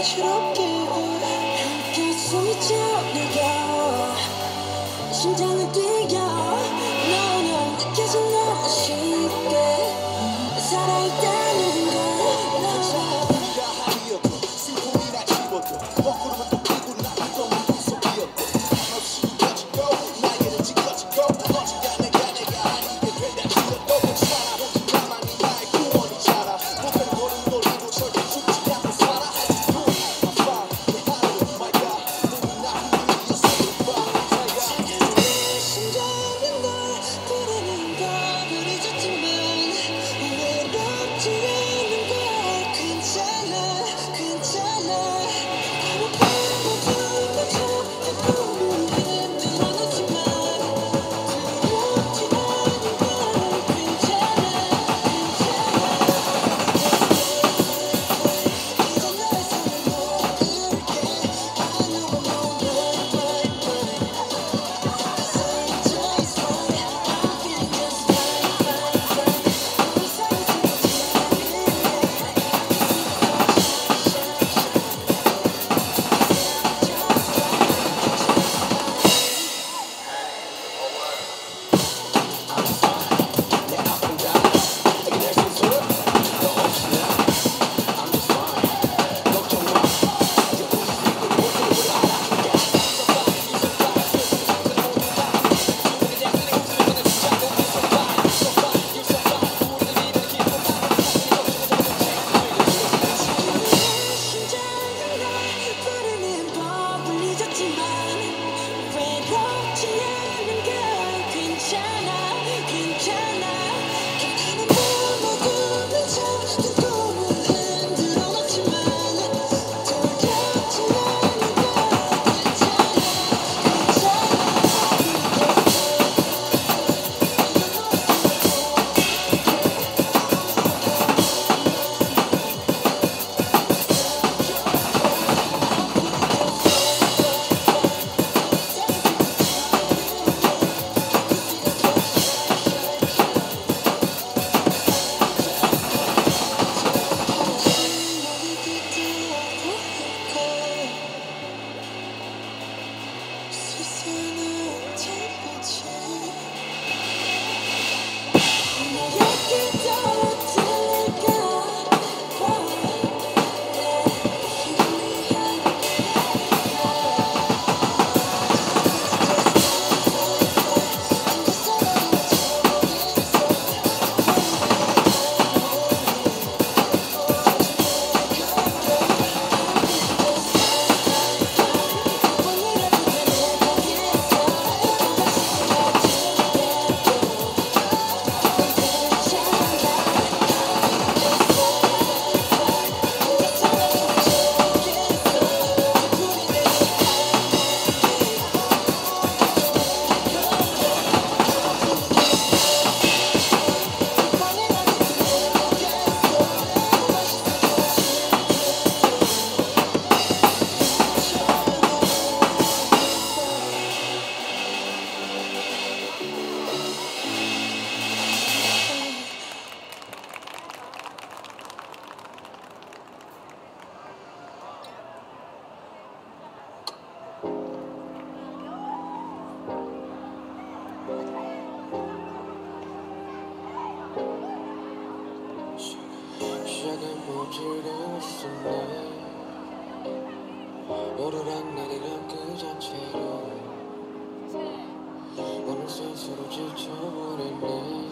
새롭게 함께 숨이 차오르고 심장을 뛰어 No no 느껴져 너무 쉽게 살아있다는 걸 심쿵이나 입어도 먹구름은 또 피고 나는 또 물속이었고 한없이 이겨지고 나에게는 찢어지고 언젠가 내가 아니게 된다 지어도 괜찮아 나만이 나의 구원이잖아 목표는 걸음 돌리고 절대 죽지 않고 살아 심장은 널 부르는 걸 부르졌지만 외롭지 않은 걸 괜찮아 괜찮아 아무것도 못해 꿈을 흔들어놓지만 두렵지 않은 걸 괜찮아 이제 너의 손을 놓을게 I know I'm on the right way Just fine, I'm feeling just fine 우리 사이 심장은 날 부르는 법을 잊었지만 외롭지 않은 걸 괜찮아 괜찮아 격하는 몸을 부딪혀 두 꿈을 흔들어 놓지만 두렵지 않은 걸 시작은 뭐 즐거웠어 너랑 나랑 그 자체로 오늘 스스로 지쳐버렸네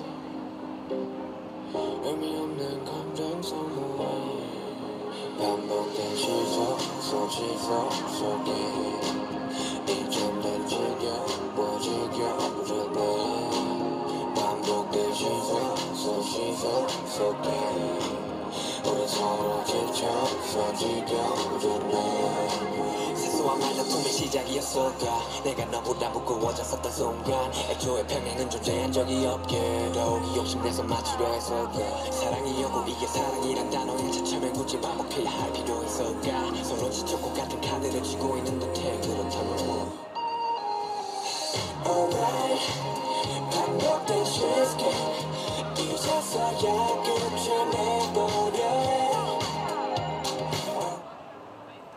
의미 없는 감정 소모해 반복된 시선 속에 이젠 지겨워지네 반복된 시선 속에 우리 서로 지쳐서 지겨워지네 사소한 말다툼의 시작이었을까 내가 너보다 무거워졌었던 순간 애초에 평행은 존재한 적이 없게도 욕심내서 맞추려 했을까 사랑이었고 이게 사랑이란 단어에 차츰엔 굳이 반복해야 할 필요 있을까 서로 지쳤고 같은 카드를 쥐고 있는 듯해 그렇다면 Alright 반복된 shift 이제서야 끝을 내버려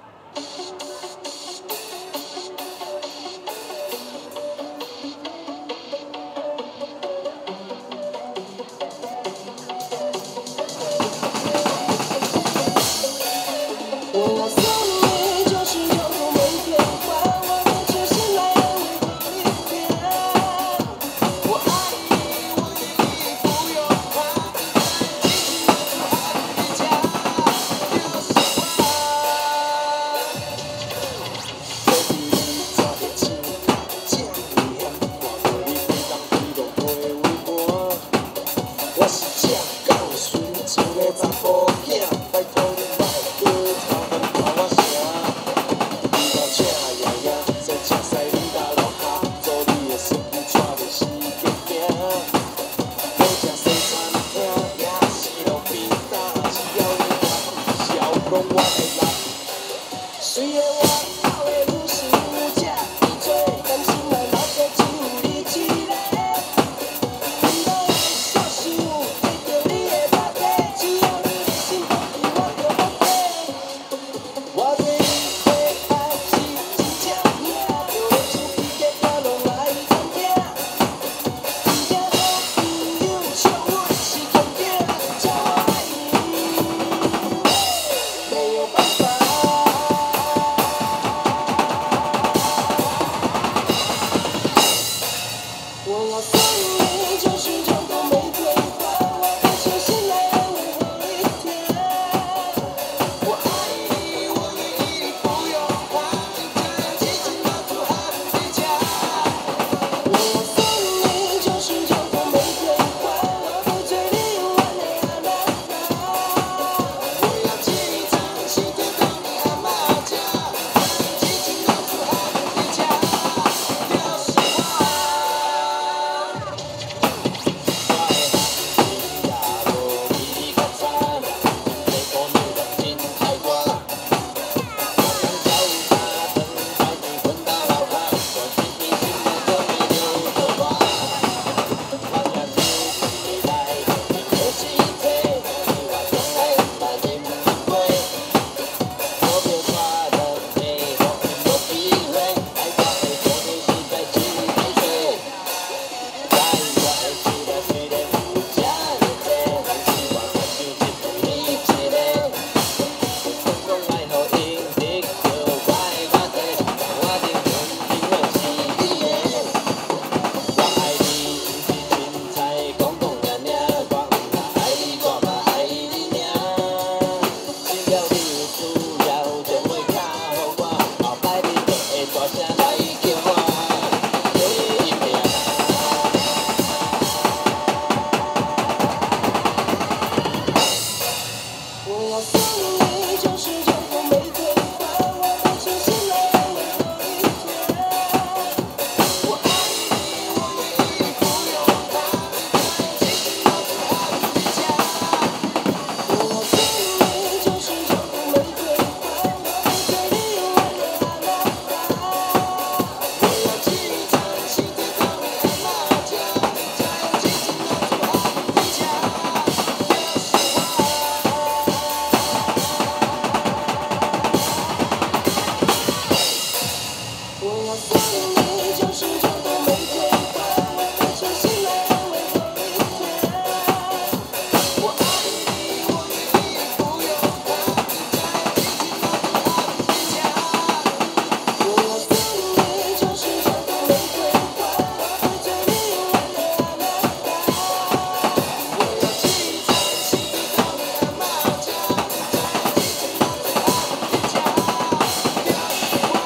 要送你就是种种玫瑰花，我的真心来安慰我一点。我爱你，我愿意，不用怕，紧紧地住好你家，有时光。Baby， 你早点醒，见你我对你非常激动，会为我。我是这样告诉你，一个查甫囝，拜托你莫去头前靠我声。你头请爷爷，坐车驶你到路口，做你的司机，带你四界行。好食西餐厅，也是路边摊，只要你欢喜笑容，我会来。虽然我跑的有时有这易做，但心内老早只有你一个。不要小想，得到你的把柄，只要你的心放弃，我就不怕。我对你的爱是真正疼，就连厝边的角落来探听。真正好朋友，像阮是同行，叫我爱你，没有办法。我要送你就是种种玫瑰花，我的真心来安慰我一天。我爱你，我愿意，不用怕，紧紧地住好你家。我要送你就是种种玫瑰花，我的嘴里有完美阿拉达。我要记一张心贴到你阿妈家，紧紧地住好你家。有时光。我要送你就是种种玫瑰花，我的真心来安慰我一天。我爱你，我愿意，不用怕，紧紧地住好你家。我要送你就是种种玫瑰花，我的嘴里有完美阿拉达。我要记一张心贴到你阿妈家，紧紧地住好你家。有时光。我要送你就是种种玫瑰花，我的真心来安慰我一天。我爱你，我愿意，不用怕，紧紧地住好你家。我要送你就是种种玫瑰花，我的嘴里有完美阿拉达。我要记一张心贴到你阿妈家，紧紧地住好你家。有时光。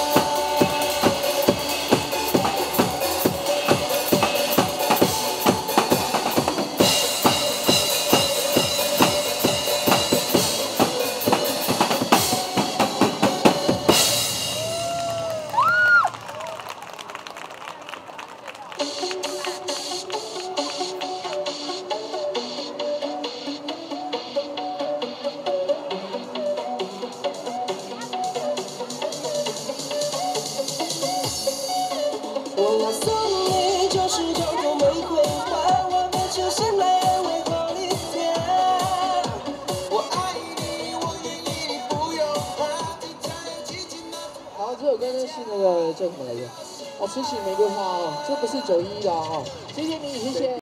我要送你就是种种玫瑰花，我的真心来安慰我一天。我爱你，我愿意，不用怕，紧紧地住好。 这首歌呢是那个叫什么来着？哦，痴情玫瑰花哦，这不是911的哦，谢谢你，谢谢。